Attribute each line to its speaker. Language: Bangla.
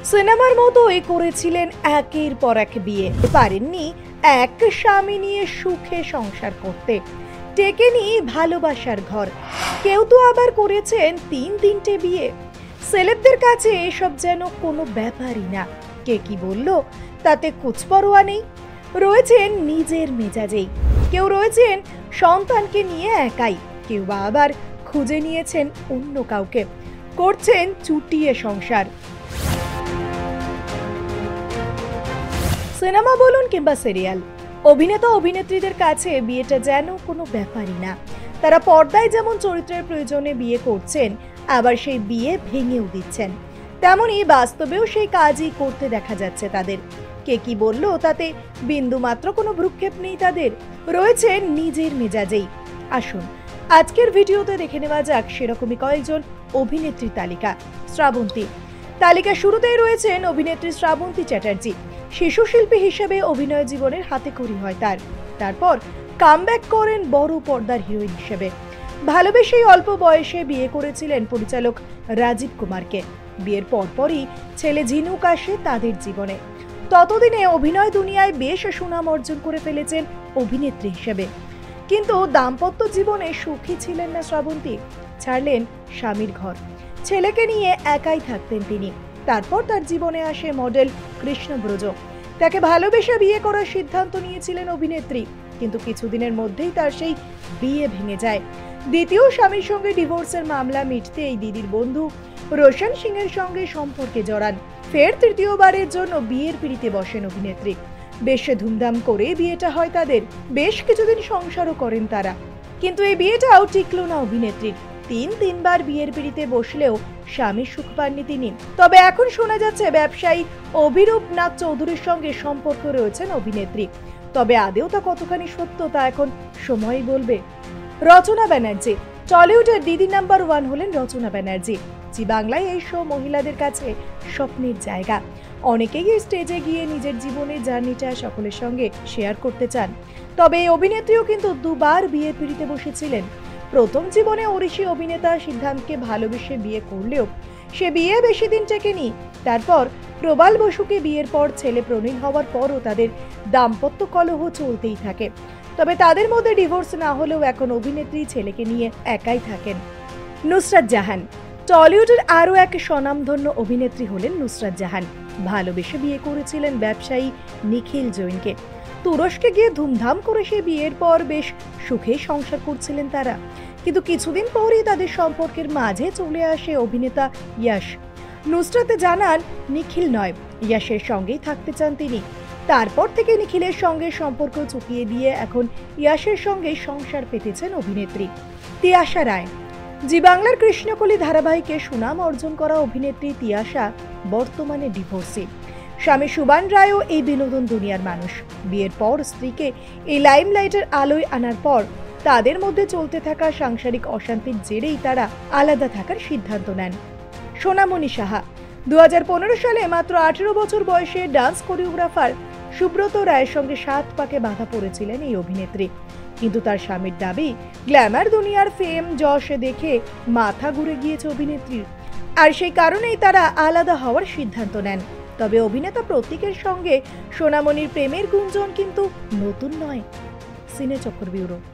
Speaker 1: সিনেমার মতোই করেছিলেন একের পর এক বিয়ে, পারেননি এক স্বামী নিয়ে সুখে সংসার করতে, টেকেনি ভালোবাসার ঘর। কেউ তো আবার করেছেন তিনটে বিয়ে। সেলেবদের কাছে এসব যেন কোনো ব্যাপারই না। কে কি বলল তাতে কুচপরোয়া নেই। রয়েছেন নিজের মেজাজেই, কেউ রয়েছেন সন্তানকে নিয়ে একাই, কেউ বা আবার খুঁজে নিয়েছেন অন্য কাউকে, করছেন চুটিয়ে সংসার। সিনেমা বলুন কিংবা সিরিয়াল, অভিনেতা অভিনেত্রীদের কাছে বিয়েটা যেন কোনো ব্যাপারই না। তারা পর্দায় যেমন চরিত্রের প্রয়োজনে বিয়ে করছেন, আবার সেই বিয়ে ভেঙেও দিচ্ছেন, তেমনই বাস্তবেও সেই কাজই করতে দেখা যাচ্ছে তাদের। কে কি বলল তাতে বিন্দু মাত্র কোনো ভ্রুক্ষেপ নেই তাদের, রয়েছেন নিজের মেজাজেই। আসুন আজকের ভিডিওতে দেখে নেওয়া যাক সেরকমই কয়েকজন অভিনেত্রীর তালিকা। শ্রাবন্তী তালিকা শুরুতেই রয়েছেন অভিনেত্রী শ্রাবন্তী চ্যাটার্জি। শিশু শিল্পী হিসেবে অভিনয় জীবনের হাতেখড়ি হয় তার, তারপর কামব্যাক করেন বড় পর্দার হিরোইন হিসেবে। ভালোবেসেই অল্প বয়সে বিয়ে করেছিলেন পরিচালক রাজীব কুমারকে। বিয়ের পরপরই ছেলে ঝিনুক আসে তাদের জীবনে। ততদিনে অভিনয় দুনিয়ায় বেশ সুনাম অর্জন করে ফেলেছেন অভিনেত্রী হিসেবে। কিন্তু দাম্পত্য জীবনে সুখী ছিলেন না শ্রাবন্তী। ছাড়লেন স্বামীর ঘর, ছেলেকে নিয়ে একাই থাকতেন তিনি। তারপর তার জীবনে আসে মডেল কৃষ্ণব্রজ। তাকে ভালোবেসে বিয়ে করার সিদ্ধান্ত নিয়েছিলেন অভিনেত্রী, কিন্তু কিছুদিনের মধ্যেই তার সেই বিয়ে ভেঙে যায়। দ্বিতীয় স্বামীর সঙ্গে ডিভোর্সের মামলা মিটতে এই দিদির বন্ধু রোশন সিং এর সঙ্গে সম্পর্কে জড়ান। ফের তৃতীয়বারের জন্য বিয়ের পিঁড়িতে বসেন অভিনেত্রী। বেশ ধুমধাম করে বিয়েটা হয় তাদের, বেশ কিছুদিন সংসারও করেন তারা। কিন্তু এই বিয়েটাও টিকলো না অভিনেত্রীর। তিনবার বিয়ের পিঁড়িতে বসলেও স্বামীর সুখ পাননি তিনি। তবে এখন শোনা যাচ্ছে ব্যবসায়ী অভিরূপ নাগ চৌধুরীর সঙ্গে সম্পর্ক রয়েছেন অভিনেত্রী। তবে আদেও তা কতখানি সত্য তা এখন সময়ই বলবে। রচনা ব্যানার্জি টলিউডের দিদি নাম্বার 1 হলেন রচনা ব্যানার্জি। জি বাংলায় এই শো মহিলাদের কাছে স্বপ্নের জায়গা। অনেকেই স্টেজে গিয়ে নিজের জীবনের জার্নিটা সকলের সঙ্গে শেয়ার করতে চান। তবে এই অভিনেত্রীও কিন্তু দুবার বিয়ের পিঁড়িতে বসেছিলেন। প্রথম জীবনে ওড়িশি অভিনেতা সিদ্ধান্তকে ভালোবেসে বিয়ে করলেও সে বিয়ে বেশি দিন টেকেনি। তারপর প্রবাল বসুকে বিয়ের পর ছেলে প্রণীত হওয়ার পরও তাদের দাম্পত্য কলহ চলতেই থাকে। তবে তাদের মধ্যে ডিভোর্স না হলেও এখন অভিনেত্রী ছেলেকে নিয়ে একাই থাকেন। নুসরাত জাহান টলিউডের আরও এক স্বনামধন্য অভিনেত্রী হলেন নুসরাত জাহান। ভালোবেসে বিয়ে করেছিলেন ব্যবসায়ী নিখিল জৈনকে। তুরস্কে গিয়ে ধুমধাম করে সে বিয়ের পর বেশ সুখে সংসার করছিলেন তারা। কিন্তু কিছুদিন পরই তাদের সম্পর্কের মাঝে চলে আসে অভিনেতা ইয়াশ। নুসরাত জানান নিখিল নয়, ইয়াশের সঙ্গেই থাকতে চান তিনি। তারপর থেকে নিখিলের সঙ্গে সম্পর্ক চুকিয়ে দিয়ে এখন ইয়াশের সঙ্গে সংসার পেতেছেন অভিনেত্রী। তিয়াশা রায় জি বাংলার কৃষ্ণকলি ধারাবাহিকে সুনাম অর্জন করা অভিনেত্রী তিয়াশা বর্তমানে ডিভোর্সি। স্বামী সুবান রায়ও এই বিনোদন দুনিয়ার মানুষ। বিয়ের পর স্ত্রীকে এই লাইমলাইটের আলোয় আনার পর তাদের মধ্যে চলতে থাকা সাংসারিক অশান্তির জেরেই তারা আলাদা থাকার সিদ্ধান্ত নেন। সোনামণি সাহা 2015 সালে মাত্র 18 বছর বয়সে ডান্স কোরিওগ্রাফার সুব্রত রায়ের সঙ্গে 7 পাকে বাধা পড়েছিলেন এই অভিনেত্রী। কিন্তু তার স্বামীর দাবি গ্ল্যামার দুনিয়ার ফেম যশ দেখে মাথা ঘুরে গিয়েছে অভিনেত্রীর, আর সেই কারণেই তারা আলাদা হওয়ার সিদ্ধান্ত নেন। তবে অভিনেতা প্রতীকের সঙ্গে সোনামণির প্রেমের গুঞ্জন কিন্তু নতুন নয়। সিনে চক্র ব্যুরো।